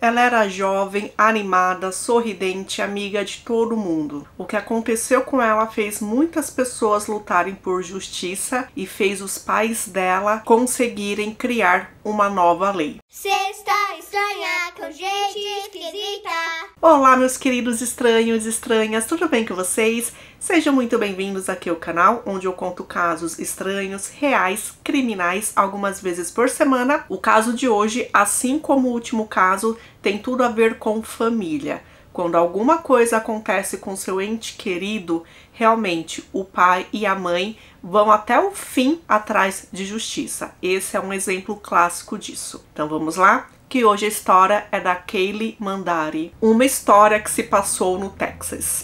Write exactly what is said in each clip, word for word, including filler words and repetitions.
Ela era jovem, animada, sorridente, amiga de todo mundo. O que aconteceu com ela fez muitas pessoas lutarem por justiça e fez os pais dela conseguirem criar uma nova lei. Sexta estranha com gente esquisita. Olá, meus queridos estranhos e estranhas, tudo bem com vocês? Sejam muito bem-vindos aqui ao canal, onde eu conto casos estranhos, reais, criminais, algumas vezes por semana. O caso de hoje, assim como o último caso, tem tudo a ver com família. Quando alguma coisa acontece com seu ente querido, realmente o pai e a mãe vão até o fim atrás de justiça. Esse é um exemplo clássico disso. Então vamos lá? Que hoje a história é da Kaylee Mandari, uma história que se passou no Texas.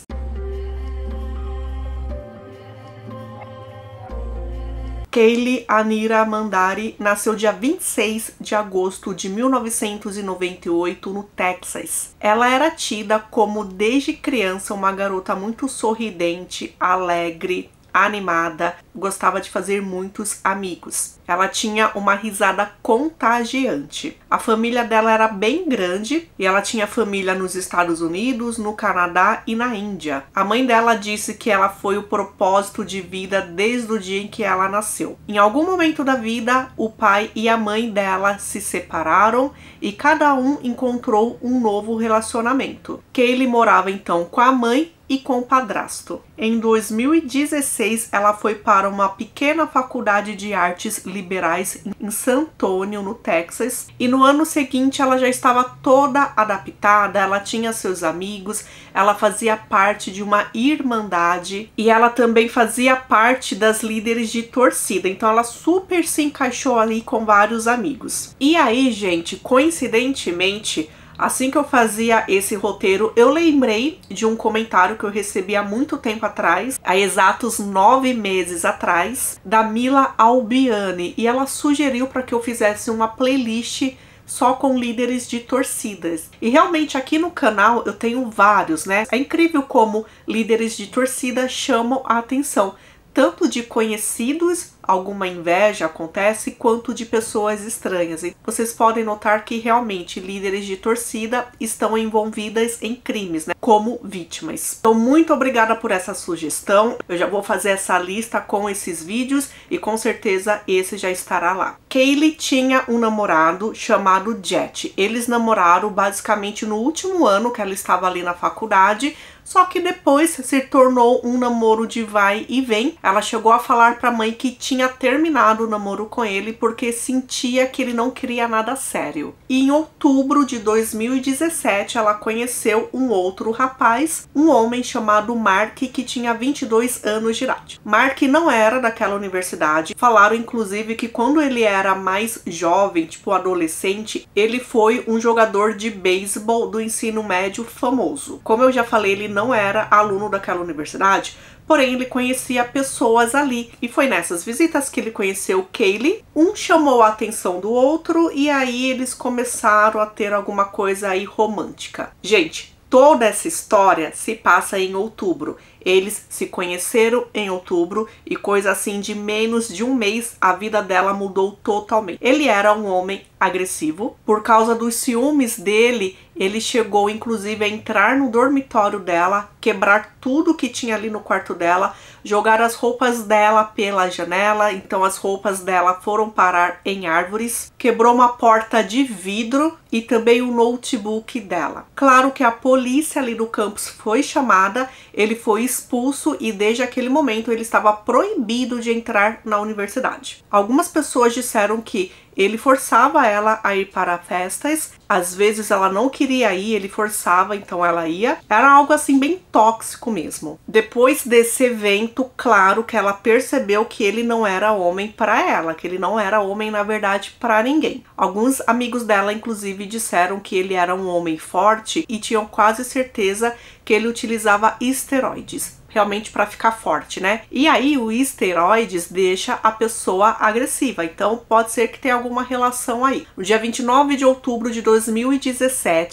Kaylee Anira Mandari nasceu dia vinte e seis de agosto de mil novecentos e noventa e oito no Texas. Ela era tida como desde criança uma garota muito sorridente, alegre, animada, gostava de fazer muitos amigos. Ela tinha uma risada contagiante. A família dela era bem grande e ela tinha família nos Estados Unidos, no Canadá e na Índia. A mãe dela disse que ela foi o propósito de vida desde o dia em que ela nasceu. Em algum momento da vida, o pai e a mãe dela se separaram e cada um encontrou um novo relacionamento. Kaylee morava então com a mãe e com o padrasto. Em dois mil e dezesseis, ela foi para uma pequena faculdade de artes liberais em San Antonio, no Texas, e no ano seguinte ela já estava toda adaptada, ela tinha seus amigos, ela fazia parte de uma irmandade e ela também fazia parte das líderes de torcida, então ela super se encaixou ali com vários amigos. E aí, gente, coincidentemente, assim que eu fazia esse roteiro, eu lembrei de um comentário que eu recebi há muito tempo atrás, há exatos nove meses atrás, da Mila Albiani, e ela sugeriu para que eu fizesse uma playlist só com líderes de torcidas. E realmente aqui no canal eu tenho vários, né? É incrível como líderes de torcida chamam a atenção, tanto de conhecidos, alguma inveja acontece, quanto de pessoas estranhas. E vocês podem notar que realmente líderes de torcida estão envolvidas em crimes, né, como vítimas. Então, muito obrigada por essa sugestão. Eu já vou fazer essa lista com esses vídeos e com certeza esse já estará lá. Kaylee tinha um namorado chamado Jet. Eles namoraram basicamente no último ano que ela estava ali na faculdade, só que depois se tornou um namoro de vai e vem. Ela chegou a falar para a mãe que tinha terminado o namoro com ele porque sentia que ele não queria nada sério. E em outubro de dois mil e dezessete ela conheceu um outro rapaz, um homem chamado Mark, que tinha vinte e dois anos de idade. Mark não era daquela universidade. Falaram inclusive que quando ele era mais jovem, tipo adolescente, ele foi um jogador de beisebol do ensino médio famoso. Como eu já falei, ele não era aluno daquela universidade, porém ele conhecia pessoas ali, e foi nessas visitas que ele conheceu Kaylee. Um chamou a atenção do outro e aí eles começaram a ter alguma coisa aí romântica. Gente, toda essa história se passa em outubro. Eles se conheceram em outubro e coisa assim de menos de um mês a vida dela mudou totalmente. Ele era um homem agressivo. Por causa dos ciúmes dele, ele chegou inclusive a entrar no dormitório dela, quebrar tudo que tinha ali no quarto dela, jogar as roupas dela pela janela, então as roupas dela foram parar em árvores, quebrou uma porta de vidro e também o notebook dela. Claro que a polícia ali do campus foi chamada, ele foi expulso e desde aquele momento ele estava proibido de entrar na universidade. Algumas pessoas disseram que ele forçava ela a ir para festas, às vezes ela não queria ir, ele forçava, então ela ia. Era algo assim bem tóxico mesmo. Depois desse evento, claro que ela percebeu que ele não era homem para ela, que ele não era homem na verdade para ninguém. Alguns amigos dela inclusive disseram que ele era um homem forte e tinham quase certeza que ele utilizava esteroides. Realmente para ficar forte, né? E aí o esteroides deixa a pessoa agressiva, então pode ser que tenha alguma relação aí. No dia vinte e nove de outubro de dois mil e dezessete,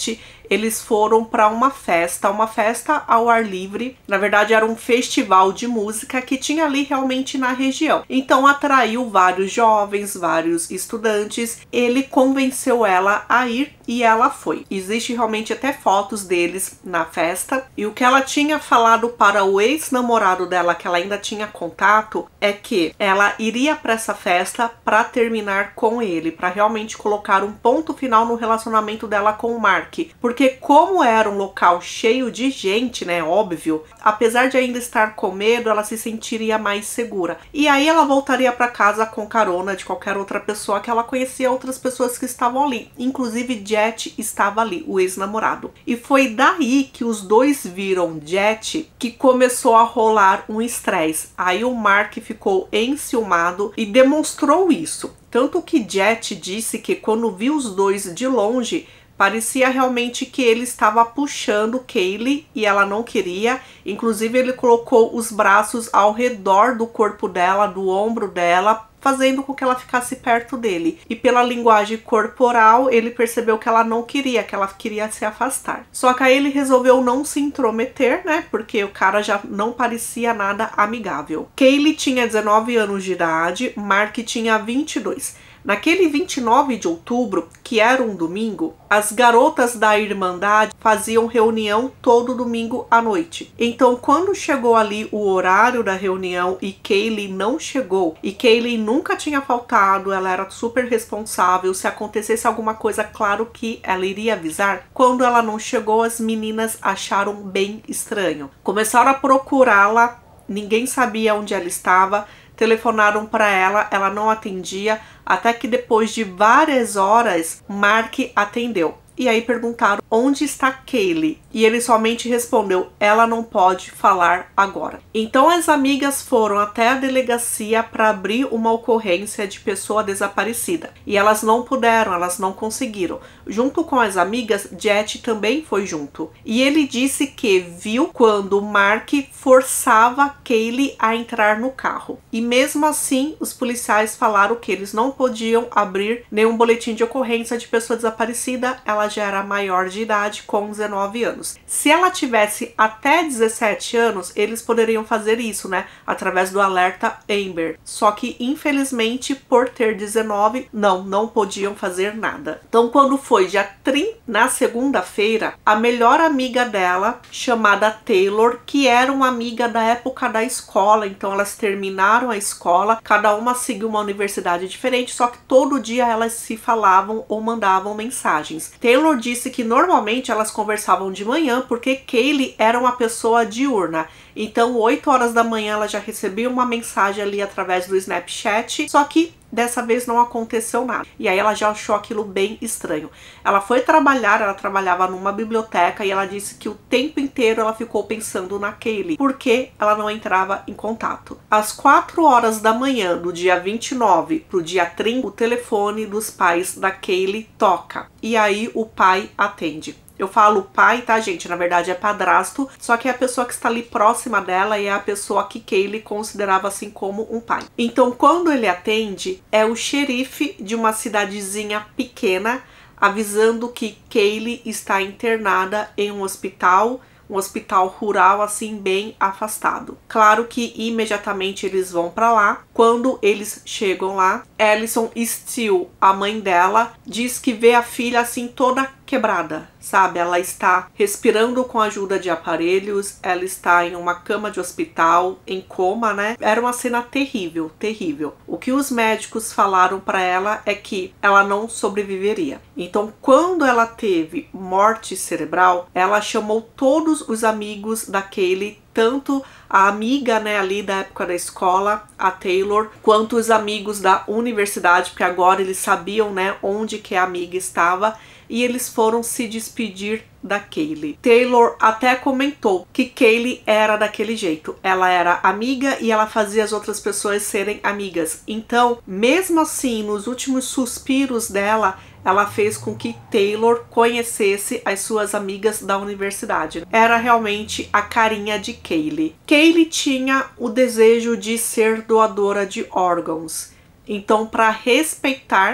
eles foram para uma festa, uma festa ao ar livre. Na verdade, era um festival de música que tinha ali realmente na região. Então, atraiu vários jovens, vários estudantes. Ele convenceu ela a ir e ela foi. Existe realmente até fotos deles na festa. E o que ela tinha falado para o ex-namorado dela, que ela ainda tinha contato, é que ela iria para essa festa para terminar com ele, para realmente colocar um ponto final no relacionamento dela com o Mark. Porque como era um local cheio de gente, né, óbvio, apesar de ainda estar com medo, ela se sentiria mais segura. E aí ela voltaria para casa com carona de qualquer outra pessoa que ela conhecia, outras pessoas que estavam ali. Inclusive Jet estava ali, o ex-namorado. E foi daí que os dois viram Jet que começou a rolar um estresse. Aí o Mark ficou enciumado e demonstrou isso. Tanto que Jet disse que quando viu os dois de longe, parecia realmente que ele estava puxando Kaylee e ela não queria. Inclusive ele colocou os braços ao redor do corpo dela, do ombro dela, fazendo com que ela ficasse perto dele. E pela linguagem corporal, ele percebeu que ela não queria, que ela queria se afastar. Só que aí ele resolveu não se intrometer, né? Porque o cara já não parecia nada amigável. Kaylee tinha dezenove anos de idade, Mark tinha vinte e dois. Naquele vinte e nove de outubro, que era um domingo, as garotas da Irmandade faziam reunião todo domingo à noite. Então, quando chegou ali o horário da reunião e Kaylee não chegou, e Kaylee nunca tinha faltado, ela era super responsável, se acontecesse alguma coisa, claro que ela iria avisar. Quando ela não chegou, as meninas acharam bem estranho. Começaram a procurá-la, ninguém sabia onde ela estava, telefonaram para ela, ela não atendia, até que depois de várias horas, Mark atendeu. E aí perguntaram onde está Kaylee, e ele somente respondeu, ela não pode falar agora. Então as amigas foram até a delegacia para abrir uma ocorrência de pessoa desaparecida, e elas não puderam, elas não conseguiram. Junto com as amigas, Jet também foi junto, e ele disse que viu quando Mark forçava Kaylee a entrar no carro, e mesmo assim os policiais falaram que eles não podiam abrir nenhum boletim de ocorrência de pessoa desaparecida. Ela já era maior de idade, com dezenove anos. Se ela tivesse até dezessete anos, eles poderiam fazer isso, né? Através do alerta Amber. Só que, infelizmente, por ter dezenove, não, não podiam fazer nada. Então, quando foi dia trinta, na segunda-feira, a melhor amiga dela, chamada Taylor, que era uma amiga da época da escola, então elas terminaram a escola, cada uma seguiu uma universidade diferente, só que todo dia elas se falavam ou mandavam mensagens. Taylor disse que normalmente elas conversavam de manhã porque Kaylee era uma pessoa diurna. Então, oito horas da manhã ela já recebia uma mensagem ali através do Snapchat, só que dessa vez não aconteceu nada. E aí ela já achou aquilo bem estranho. Ela foi trabalhar, ela trabalhava numa biblioteca e ela disse que o tempo inteiro ela ficou pensando na Kaylee, porque ela não entrava em contato. Às quatro horas da manhã do dia vinte e nove pro dia trinta, o telefone dos pais da Kaylee toca. E aí o pai atende. Eu falo pai, tá, gente? Na verdade é padrasto, só que é a pessoa que está ali próxima dela e é a pessoa que Kaylee considerava assim como um pai. Então, quando ele atende, é o xerife de uma cidadezinha pequena avisando que Kaylee está internada em um hospital, um hospital rural assim bem afastado. Claro que imediatamente eles vão para lá. Quando eles chegam lá, Alison Steele, a mãe dela, diz que vê a filha assim toda quebrada, sabe? Ela está respirando com a ajuda de aparelhos, ela está em uma cama de hospital, em coma, né? Era uma cena terrível, terrível. O que os médicos falaram para ela é que ela não sobreviveria. Então, quando ela teve morte cerebral, ela chamou todos os amigos da Kaylee, tanto a amiga, né, ali da época da escola, a Taylor, quanto os amigos da universidade, porque agora eles sabiam, né, onde que a amiga estava, e eles foram se despedir da Kaylee. Taylor até comentou que Kaylee era daquele jeito. Ela era amiga e ela fazia as outras pessoas serem amigas. Então, mesmo assim, nos últimos suspiros dela, ela fez com que Taylor conhecesse as suas amigas da universidade. Era realmente a carinha de Kaylee. Kaylee tinha o desejo de ser doadora de órgãos. Então, para respeitar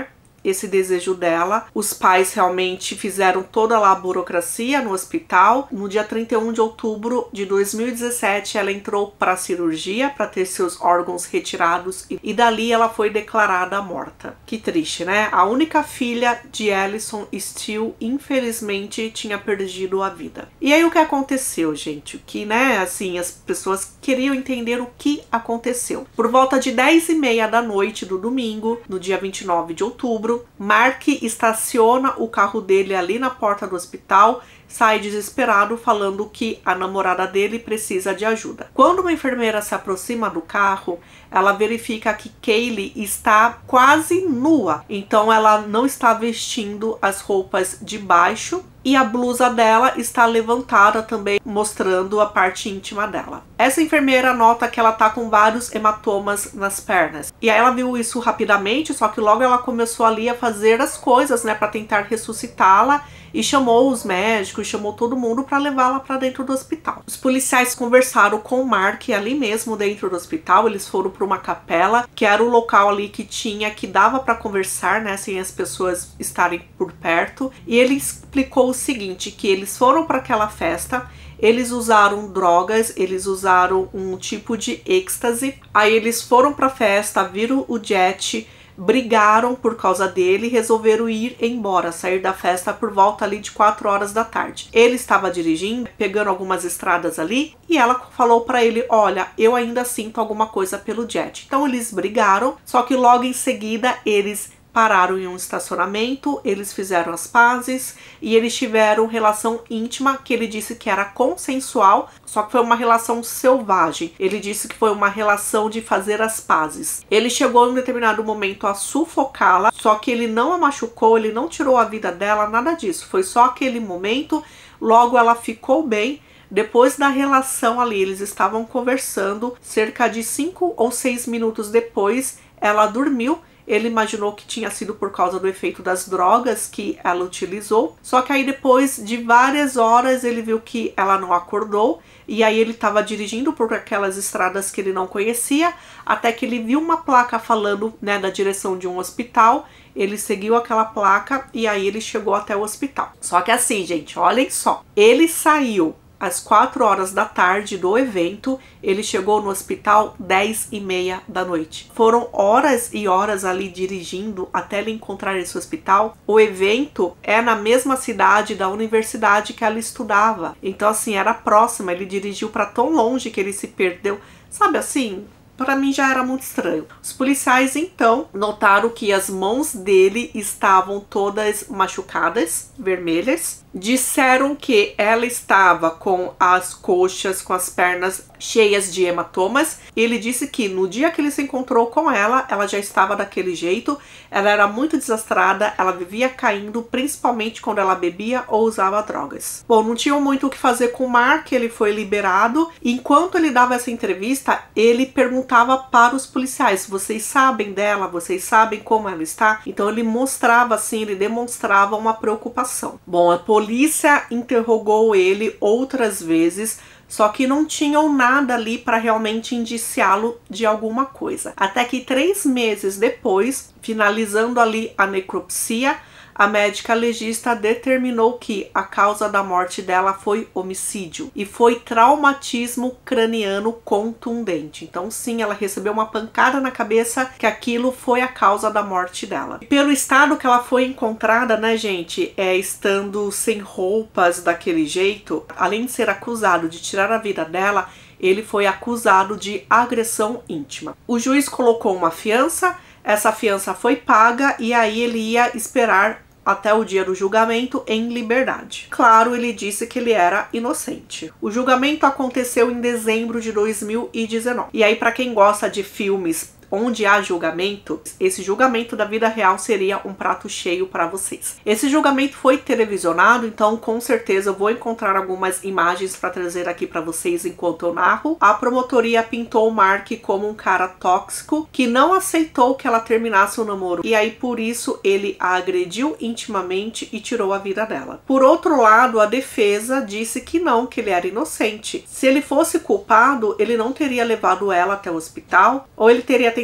esse desejo dela. Os pais realmente fizeram toda lá a burocracia no hospital. No dia trinta e um de outubro de dois mil e dezessete, ela entrou para a cirurgia para ter seus órgãos retirados e dali ela foi declarada morta. Que triste, né? A única filha de Alison Steele, infelizmente, tinha perdido a vida. E aí o que aconteceu, gente? Que, né, assim, as pessoas queriam entender o que aconteceu. Por volta de dez e meia da noite do domingo, no dia vinte e nove de outubro, Mark estaciona o carro dele ali na porta do hospital, sai desesperado falando que a namorada dele precisa de ajuda. Quando uma enfermeira se aproxima do carro, ela verifica que Kaylee está quase nua, então ela não está vestindo as roupas de baixo e a blusa dela está levantada também, mostrando a parte íntima dela. Essa enfermeira nota que ela tá com vários hematomas nas pernas. E aí ela viu isso rapidamente, só que logo ela começou ali a fazer as coisas, né, para tentar ressuscitá-la, e chamou os médicos, chamou todo mundo para levá-la para dentro do hospital. Os policiais conversaram com o Mark ali mesmo dentro do hospital. Eles foram para uma capela, que era o local ali que tinha, que dava para conversar, né, sem as pessoas estarem por perto. E ele explicou o seguinte, que eles foram para aquela festa, eles usaram drogas, eles usaram um tipo de êxtase. Aí eles foram para a festa, viram o Jet, brigaram por causa dele e resolveram ir embora, sair da festa por volta ali de quatro horas da tarde. Ele estava dirigindo, pegando algumas estradas ali, e ela falou para ele, olha, eu ainda sinto alguma coisa pelo Jet. Então eles brigaram, só que logo em seguida eles pararam em um estacionamento, eles fizeram as pazes e eles tiveram relação íntima, que ele disse que era consensual, só que foi uma relação selvagem. Ele disse que foi uma relação de fazer as pazes. Ele chegou em um determinado momento a sufocá-la, só que ele não a machucou, ele não tirou a vida dela, nada disso. Foi só aquele momento, logo ela ficou bem. Depois da relação ali, eles estavam conversando, cerca de cinco ou seis minutos depois, ela dormiu. Ele imaginou que tinha sido por causa do efeito das drogas que ela utilizou. Só que aí depois de várias horas ele viu que ela não acordou. E aí ele estava dirigindo por aquelas estradas que ele não conhecia. Até que ele viu uma placa falando, né, da direção de um hospital. Ele seguiu aquela placa e aí ele chegou até o hospital. Só que assim, gente, olhem só. Ele saiu às quatro horas da tarde do evento, ele chegou no hospital dez e meia da noite. Foram horas e horas ali dirigindo até ele encontrar esse hospital. O evento é na mesma cidade da universidade que ela estudava. Então assim, era próxima, ele dirigiu para tão longe que ele se perdeu. Sabe assim? Para mim já era muito estranho. Os policiais então notaram que as mãos dele estavam todas machucadas, vermelhas. Disseram que ela estava com as coxas, com as pernas cheias de hematomas. Ele disse que no dia que ele se encontrou com ela, ela já estava daquele jeito. Ela era muito desastrada, ela vivia caindo, principalmente quando ela bebia ou usava drogas. Bom, não tinham muito o que fazer com o Mark, ele foi liberado. Enquanto ele dava essa entrevista, ele perguntava para os policiais, vocês sabem dela? Vocês sabem como ela está? Então ele mostrava assim, ele demonstrava uma preocupação. Bom, a polícia A polícia interrogou ele outras vezes, só que não tinham nada ali para realmente indiciá-lo de alguma coisa. Até que três meses depois, finalizando ali a necropsia, a médica legista determinou que a causa da morte dela foi homicídio e foi traumatismo craniano contundente. Então sim, ela recebeu uma pancada na cabeça, que aquilo foi a causa da morte dela. E pelo estado que ela foi encontrada, né, gente, é, estando sem roupas daquele jeito, além de ser acusado de tirar a vida dela, ele foi acusado de agressão íntima. O juiz colocou uma fiança, essa fiança foi paga e aí ele ia esperar até o dia do julgamento em liberdade. Claro, ele disse que ele era inocente. O julgamento aconteceu em dezembro de dois mil e dezenove. E aí, para quem gosta de filmes onde há julgamento, esse julgamento da vida real seria um prato cheio para vocês. Esse julgamento foi televisionado, então com certeza eu vou encontrar algumas imagens para trazer aqui para vocês enquanto eu narro. A promotoria pintou o Mark como um cara tóxico que não aceitou que ela terminasse o namoro, e aí por isso ele a agrediu intimamente e tirou a vida dela. Por outro lado, a defesa disse que não, que ele era inocente. Se ele fosse culpado, ele não teria levado ela até o hospital, ou ele teria tentado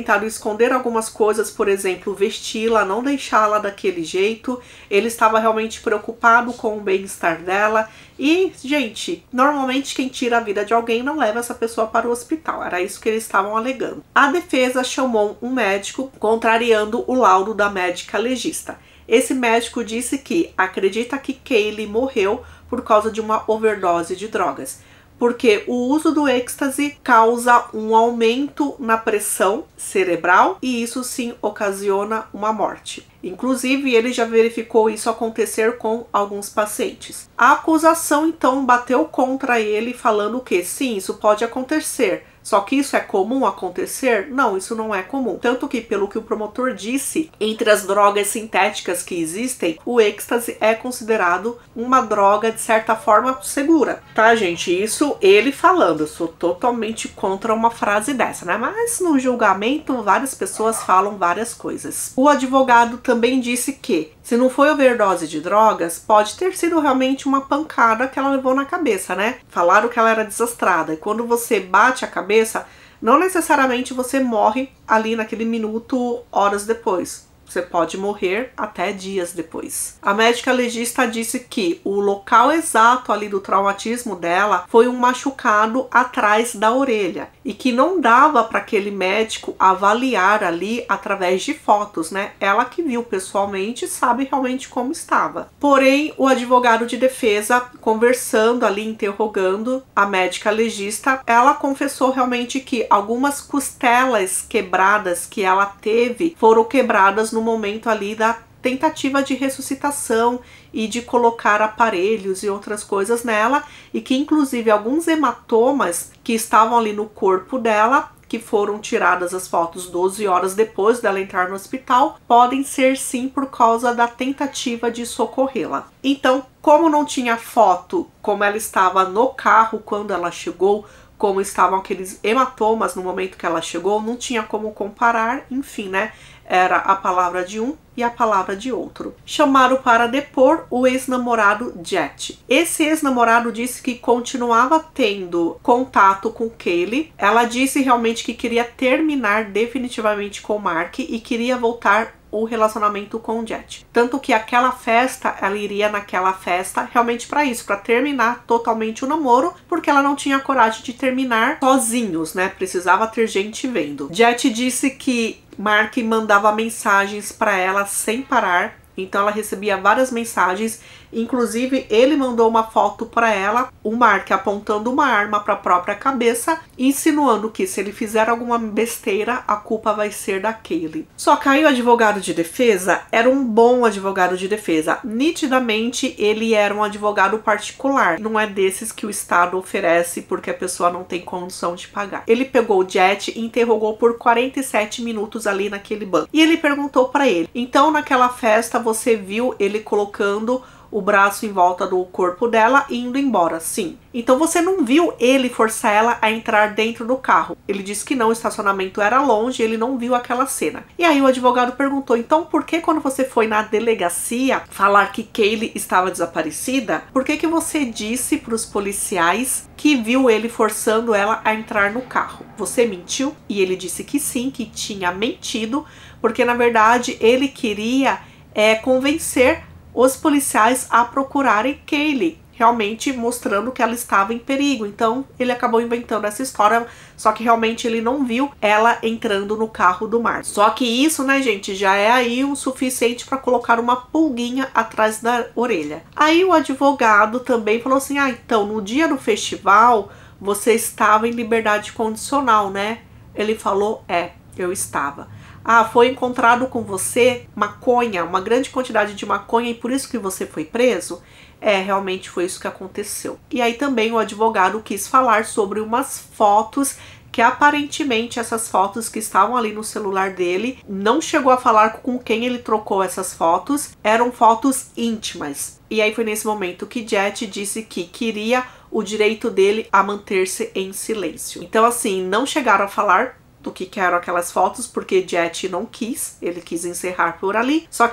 tentado esconder algumas coisas, por exemplo, vesti-la, não deixá-la daquele jeito. Ele estava realmente preocupado com o bem-estar dela. E, gente, normalmente quem tira a vida de alguém não leva essa pessoa para o hospital. Era isso que eles estavam alegando. A defesa chamou um médico, contrariando o laudo da médica legista. Esse médico disse que acredita que Kaylee morreu por causa de uma overdose de drogas, porque o uso do êxtase causa um aumento na pressão cerebral e isso sim ocasiona uma morte. Inclusive, ele já verificou isso acontecer com alguns pacientes. A acusação então bateu contra ele, falando que sim, isso pode acontecer. Só que isso é comum acontecer? Não, isso não é comum. Tanto que, pelo que o promotor disse, entre as drogas sintéticas que existem, o êxtase é considerado uma droga, de certa forma, segura. Tá, gente? Isso ele falando. Eu sou totalmente contra uma frase dessa, né? Mas no julgamento, várias pessoas falam várias coisas. O advogado também disse que, se não foi overdose de drogas, pode ter sido realmente uma pancada que ela levou na cabeça, né? Falaram que ela era desastrada. E quando você bate a cabeça, não necessariamente você morre ali naquele minuto, horas depois. Você pode morrer até dias depois. A médica legista disse que o local exato ali do traumatismo dela foi um machucado atrás da orelha e que não dava para aquele médico avaliar ali através de fotos, né? Ela que viu pessoalmente sabe realmente como estava. Porém, o advogado de defesa, conversando ali, interrogando a médica legista, ela confessou realmente que algumas costelas quebradas que ela teve foram quebradas no momento ali da tentativa de ressuscitação e de colocar aparelhos e outras coisas nela, e que inclusive alguns hematomas que estavam ali no corpo dela, que foram tiradas as fotos doze horas depois dela entrar no hospital, podem ser sim por causa da tentativa de socorrê-la. Então, como não tinha foto como ela estava no carro quando ela chegou, como estavam aqueles hematomas no momento que ela chegou, não tinha como comparar, enfim, né? Era a palavra de um e a palavra de outro. Chamaram para depor o ex-namorado Jet. Esse ex-namorado disse que continuava tendo contato com Kaylee. Ela disse realmente que queria terminar definitivamente com Mark e queria voltar o relacionamento com o Jet. Tanto que aquela festa, ela iria naquela festa realmente para isso, para terminar totalmente o namoro, porque ela não tinha coragem de terminar sozinhos, né? Precisava ter gente vendo. Jet disse que Mark mandava mensagens para ela sem parar, então ela recebia várias mensagens, inclusive ele mandou uma foto para ela, o Mark apontando uma arma para a própria cabeça, insinuando que se ele fizer alguma besteira, a culpa vai ser da Kaylee. Só que aí o advogado de defesa era um bom advogado de defesa. Nitidamente ele era um advogado particular, não é desses que o Estado oferece porque a pessoa não tem condição de pagar. Ele pegou o Jet e interrogou por quarenta e sete minutos ali naquele banco. E ele perguntou para ele, então naquela festa você viu ele colocando o braço em volta do corpo dela e indo embora? Sim. Então você não viu ele forçar ela a entrar dentro do carro? Ele disse que não, o estacionamento era longe, ele não viu aquela cena. E aí o advogado perguntou, então por que quando você foi na delegacia falar que Kaylee estava desaparecida, por que que você disse para os policiais que viu ele forçando ela a entrar no carro? Você mentiu? E ele disse que sim, que tinha mentido, porque na verdade ele queria é, convencer os policiais a procurarem Kaylee, realmente mostrando que ela estava em perigo. Então ele acabou inventando essa história, só que realmente ele não viu ela entrando no carro do Mark. Só que isso, né, gente, já é aí o suficiente para colocar uma pulguinha atrás da orelha. Aí o advogado também falou assim, ah, então no dia do festival você estava em liberdade condicional, né? Ele falou, é, eu estava. Ah, foi encontrado com você maconha, uma grande quantidade de maconha e por isso que você foi preso? É, realmente foi isso que aconteceu. E aí também o advogado quis falar sobre umas fotos que aparentemente essas fotos que estavam ali no celular dele, não chegou a falar com quem ele trocou essas fotos, eram fotos íntimas. E aí foi nesse momento que Jet disse que queria o direito dele a manter-se em silêncio. Então assim, não chegaram a falar do que eram aquelas fotos, porque Jet não quis, ele quis encerrar por ali, só que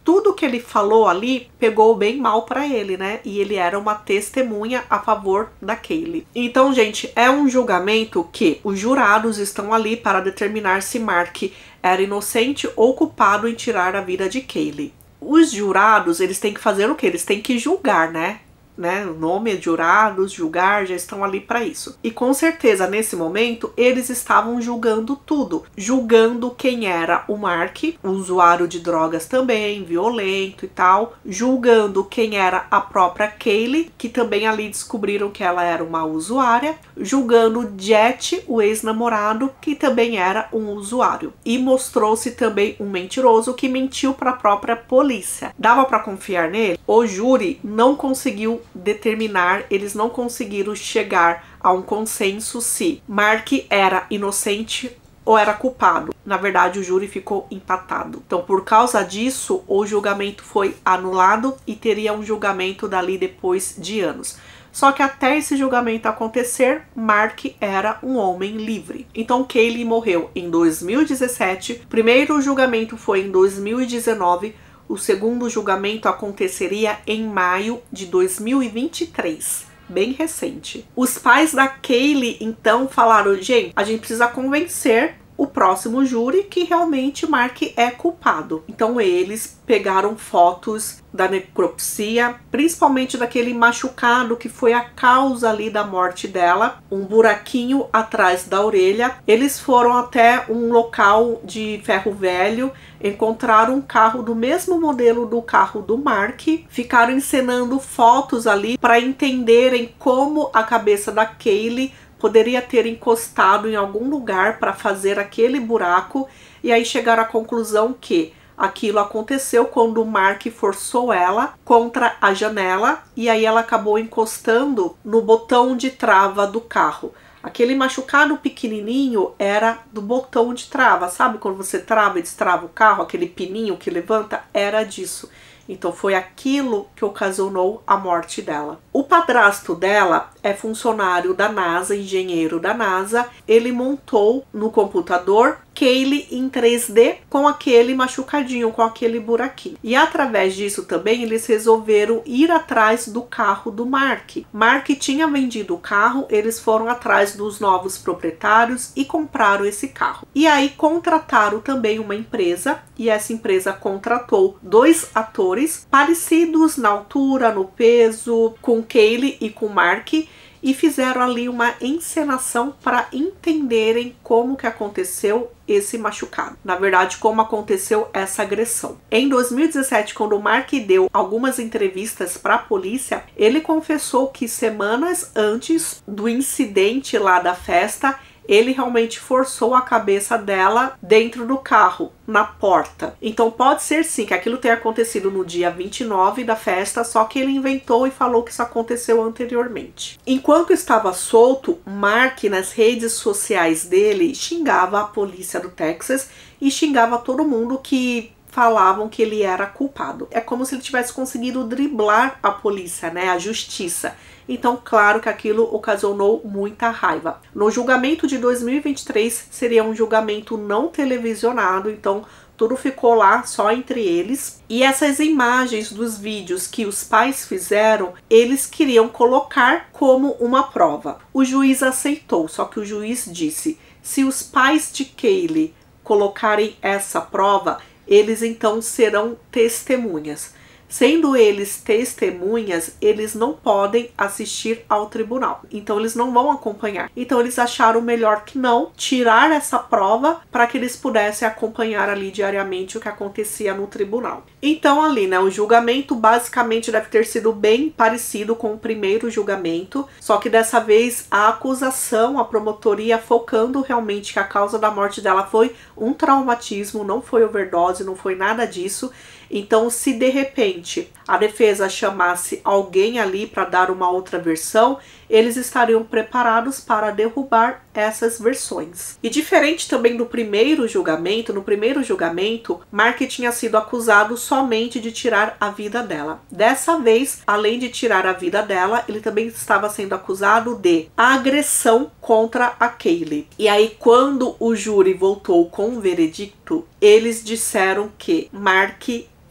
tudo que ele falou ali pegou bem mal pra ele, né? E ele era uma testemunha a favor da Kaylee. Então, gente, é um julgamento que os jurados estão ali para determinar se Mark era inocente ou culpado em tirar a vida de Kaylee. Os jurados, eles têm que fazer o quê? Eles têm que julgar, né? Né? O nome é jurados, julgar, já estão ali para isso. E com certeza, nesse momento, eles estavam julgando tudo. Julgando quem era o Mark, usuário de drogas também, violento e tal. Julgando quem era a própria Kaylee, que também ali descobriram que ela era uma usuária. Julgando Jet, o ex-namorado, que também era um usuário. E mostrou-se também um mentiroso que mentiu para a própria polícia. Dava para confiar nele? O júri não conseguiu determinar, eles não conseguiram chegar a um consenso se Mark era inocente ou era culpado. Na verdade, o júri ficou empatado. Então, por causa disso, o julgamento foi anulado e teria um julgamento dali depois de anos. Só que até esse julgamento acontecer, Mark era um homem livre. Então, Kaylee morreu em dois mil e dezessete. O primeiro julgamento foi em dois mil e dezenove. O segundo julgamento aconteceria em maio de dois mil e vinte e três. Bem recente. Os pais da Kaylee, então, falaram, gente, a gente precisa convencer o próximo júri que realmente Mark é culpado. Então eles pegaram fotos da necropsia, principalmente daquele machucado que foi a causa ali da morte dela, um buraquinho atrás da orelha. Eles foram até um local de ferro velho, encontraram um carro do mesmo modelo do carro do Mark, ficaram encenando fotos ali para entenderem como a cabeça da Kaylee poderia ter encostado em algum lugar para fazer aquele buraco, e aí chegaram à conclusão que aquilo aconteceu quando o Mark forçou ela contra a janela e aí ela acabou encostando no botão de trava do carro. Aquele machucado pequenininho era do botão de trava, sabe quando você trava e destrava o carro, aquele pininho que levanta? Era disso. Então foi aquilo que ocasionou a morte dela. O padrasto dela é funcionário da NASA, engenheiro da NASA. Ele montou no computador Kaylee em três D com aquele machucadinho, com aquele buraquinho. E através disso também eles resolveram ir atrás do carro do Mark. Mark tinha vendido o carro, eles foram atrás dos novos proprietários e compraram esse carro. E aí contrataram também uma empresa, e essa empresa contratou dois atores parecidos na altura, no peso, com Kaylee e com Mark, e fizeram ali uma encenação para entenderem como que aconteceu esse machucado. Na verdade, como aconteceu essa agressão. Em dois mil e dezessete, quando o Mark deu algumas entrevistas para a polícia, ele confessou que semanas antes do incidente lá da festa, ele realmente forçou a cabeça dela dentro do carro, na porta. Então pode ser sim que aquilo tenha acontecido no dia vinte e nove da festa, só que ele inventou e falou que isso aconteceu anteriormente. Enquanto estava solto, Mark nas redes sociais dele xingava a polícia do Texas e xingava todo mundo que falavam que ele era culpado. É como se ele tivesse conseguido driblar a polícia, né, a justiça. Então, claro que aquilo ocasionou muita raiva. No julgamento de dois mil e vinte e três, seria um julgamento não televisionado, então tudo ficou lá só entre eles. E essas imagens dos vídeos que os pais fizeram, eles queriam colocar como uma prova. O juiz aceitou, só que o juiz disse, se os pais de Kaylee colocarem essa prova, eles então serão testemunhas. Sendo eles testemunhas, eles não podem assistir ao tribunal. Então eles não vão acompanhar. Então eles acharam melhor que não tirar essa prova para que eles pudessem acompanhar ali diariamente o que acontecia no tribunal. Então ali, né, o julgamento basicamente deve ter sido bem parecido com o primeiro julgamento, só que dessa vez a acusação, a promotoria focando realmente que a causa da morte dela foi um traumatismo, não foi overdose, não foi nada disso. Então, se de repente a defesa chamasse alguém ali para dar uma outra versão, eles estariam preparados para derrubar essas versões. E diferente também do primeiro julgamento, no primeiro julgamento, Mark tinha sido acusado somente de tirar a vida dela. Dessa vez, além de tirar a vida dela, ele também estava sendo acusado de agressão contra a Kaylee. E aí, quando o júri voltou com o veredicto, eles disseram que Mark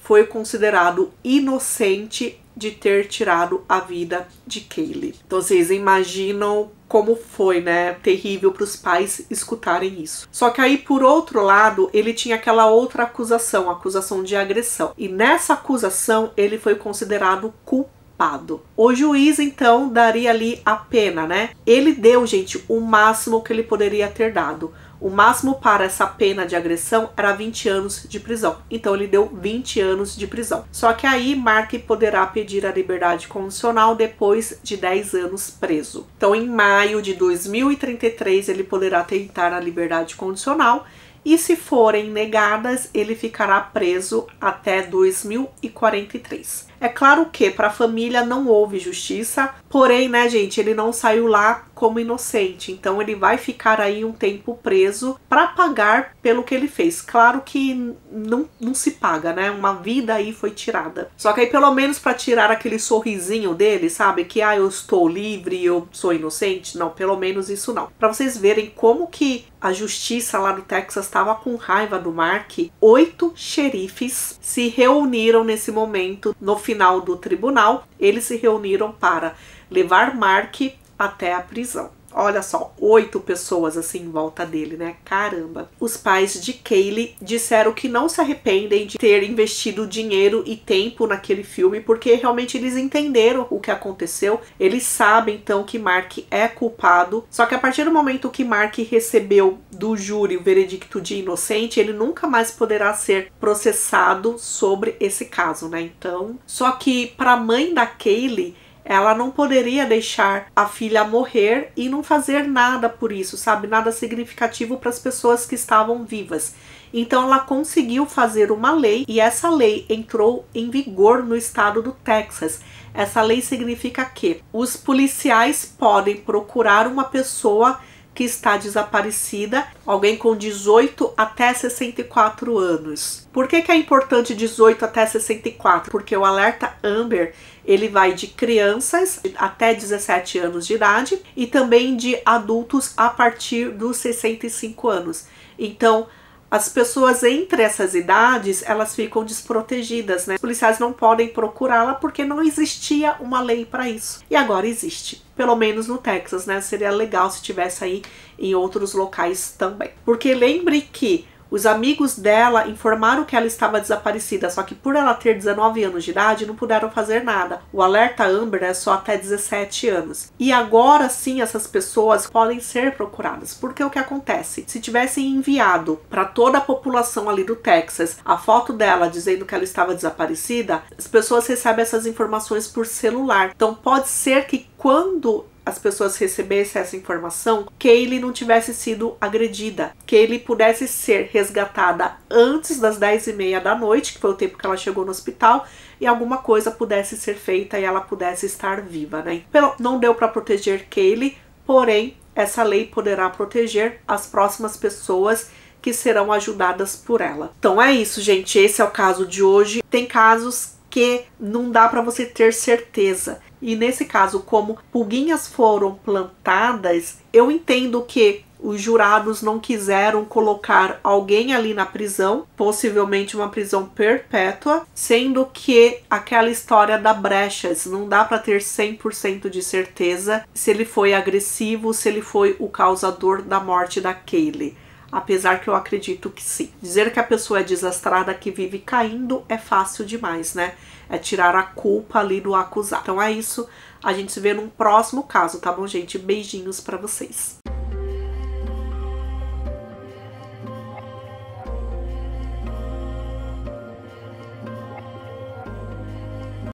foi considerado inocente de ter tirado a vida de Kaylee. Então vocês imaginam como foi, né? Terrível para os pais escutarem isso. Só que aí, por outro lado, ele tinha aquela outra acusação, a acusação de agressão. E nessa acusação, ele foi considerado culpado. O juiz, então, daria ali a pena, né? Ele deu, gente, o máximo que ele poderia ter dado. O máximo para essa pena de agressão era vinte anos de prisão. Então ele deu vinte anos de prisão. Só que aí Mark poderá pedir a liberdade condicional depois de dez anos preso. Então em maio de dois mil e trinta e três ele poderá tentar a liberdade condicional. E se forem negadas, ele ficará preso até dois mil e quarenta e três. É claro que para a família não houve justiça, porém, né, gente, ele não saiu lá como inocente. Então ele vai ficar aí um tempo preso para pagar pelo que ele fez. Claro que não, não se paga, né? Uma vida aí foi tirada. Só que aí pelo menos para tirar aquele sorrisinho dele, sabe? Que, ah, eu estou livre, eu sou inocente. Não, pelo menos isso não. Para vocês verem como que a justiça lá do Texas estava com raiva do Mark, oito xerifes se reuniram nesse momento no final do tribunal. Eles se reuniram para levar Mark até a prisão. Olha só, oito pessoas assim em volta dele, né? Caramba. Os pais de Kaylee disseram que não se arrependem de ter investido dinheiro e tempo naquele filme, porque realmente eles entenderam o que aconteceu. Eles sabem, então, que Mark é culpado. Só que a partir do momento que Mark recebeu do júri o veredicto de inocente, ele nunca mais poderá ser processado sobre esse caso, né? Então, só que para a mãe da Kaylee, ela não poderia deixar a filha morrer e não fazer nada por isso, sabe? Nada significativo para as pessoas que estavam vivas. Então ela conseguiu fazer uma lei e essa lei entrou em vigor no estado do Texas. Essa lei significa que os policiais podem procurar uma pessoa que está desaparecida, alguém com dezoito até sessenta e quatro anos. Por que que é importante dezoito até sessenta e quatro? Porque o alerta Amber, ele vai de crianças até dezessete anos de idade e também de adultos a partir dos sessenta e cinco anos. Então, as pessoas entre essas idades, elas ficam desprotegidas, né? Os policiais não podem procurá-la porque não existia uma lei para isso. E agora existe. Pelo menos no Texas, né? Seria legal se tivesse aí em outros locais também. Porque lembre que os amigos dela informaram que ela estava desaparecida, só que por ela ter dezenove anos de idade, não puderam fazer nada. O alerta Amber é só até dezessete anos. E agora sim, essas pessoas podem ser procuradas. Porque o que acontece? Se tivessem enviado para toda a população ali do Texas a foto dela dizendo que ela estava desaparecida, as pessoas recebem essas informações por celular. Então pode ser que quando as pessoas recebessem essa informação, Kaylee não tivesse sido agredida, Kaylee pudesse ser resgatada antes das dez e meia da noite, que foi o tempo que ela chegou no hospital, e alguma coisa pudesse ser feita e ela pudesse estar viva, né? Não deu para proteger Kaylee, porém essa lei poderá proteger as próximas pessoas que serão ajudadas por ela. Então é isso, gente, esse é o caso de hoje. Tem casos que não dá para você ter certeza. E nesse caso, como pulguinhas foram plantadas, eu entendo que os jurados não quiseram colocar alguém ali na prisão, possivelmente uma prisão perpétua, sendo que aquela história da brechas, não dá para ter cem por cento de certeza se ele foi agressivo, se ele foi o causador da morte da Kaylee. Apesar que eu acredito que sim. Dizer que a pessoa é desastrada, que vive caindo, é fácil demais, né? É tirar a culpa ali do acusado. Então é isso. A gente se vê num próximo caso, tá bom, gente? Beijinhos pra vocês.